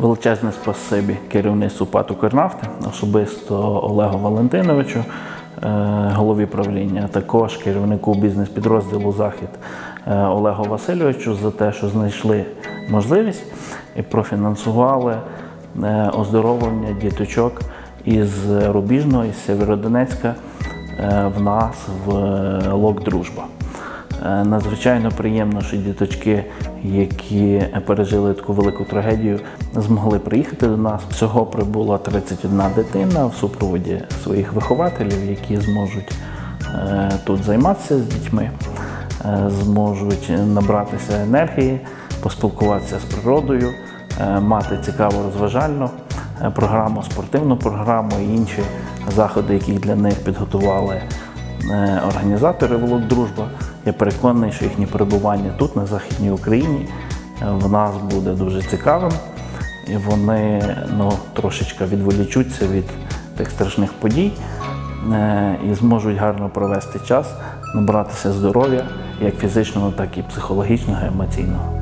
Величезне спасибі керівництву ПАТ «Укрнафти», особисто Олегу Валентиновичу, голові правління, а також керівнику бізнес-підрозділу «Захід» Олегу Васильовичу за те, що знайшли можливість і профінансували оздоровлення діточок із Рубіжного, із Сєвєродонецька в нас в ЛОК «Дружба». Надзвичайно приємно, що діточки, які пережили таку велику трагедію, змогли приїхати до нас. Всього прибуло 31 дитина в супроводі своїх вихователів, які зможуть тут займатися з дітьми, зможуть набратися енергії, поспілкуватися з природою, мати цікаву розважальну програму, спортивну програму і інші заходи, які для них підготували організатори ЛОК «Дружба». Я переконаний, що їхнє перебування тут, на Західній Україні, в нас буде дуже цікавим. І вони трошечки відволічуться від тих страшних подій і зможуть гарно провести час, набратися здоров'я, як фізичного, так і психологічного, емоційного.